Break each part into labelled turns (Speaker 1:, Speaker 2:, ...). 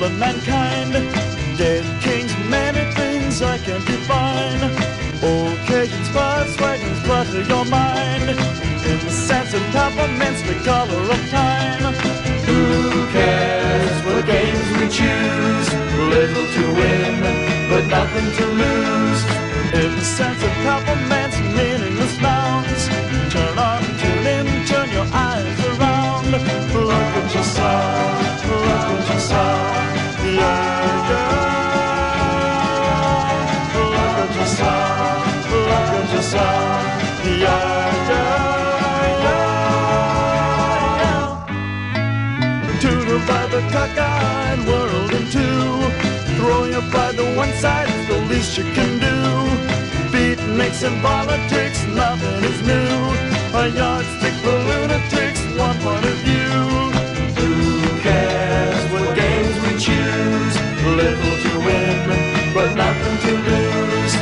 Speaker 1: crippling mankind. Dead kings, many things I can't define. Occasions, buzz, wagons, clutter your mind. Incense and peppermints, the color of time. Who cares what games we choose? Little to win, but nothing to lose. Incense and peppermints, meaningless nouns. Turn on, tune in, turn your eyes around. Look at yourself, look at yourself. Yeah, yeah. Look at yourself, look at yourself. Yeah, yeah, yeah. Tutor by the cockeyed world in two. Throw your pride to one side, it's the least you can do. Beatniks and politics, nothing is new. A yardstick for lunatics, one point of view. Who cares what games we choose? Little to win, but nothing to lose.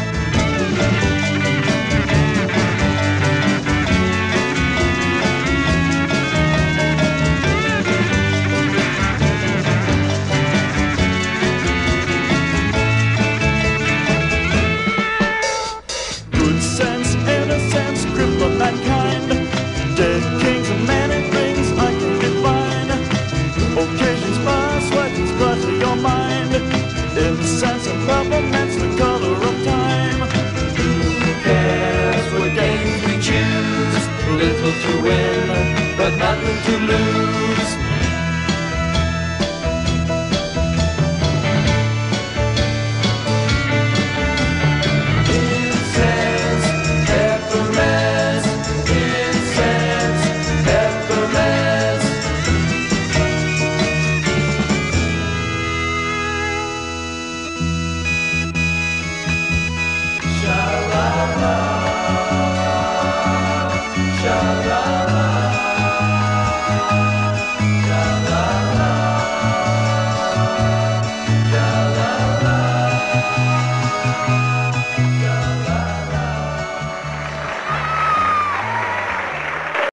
Speaker 1: Good sense, innocence, cripple mankind. Dead kings and many things I can define. Occasions pass, weapons clutter your mind. Incense and peppermints, the color of time. Who cares what games we choose? Little to win, but nothing to lose.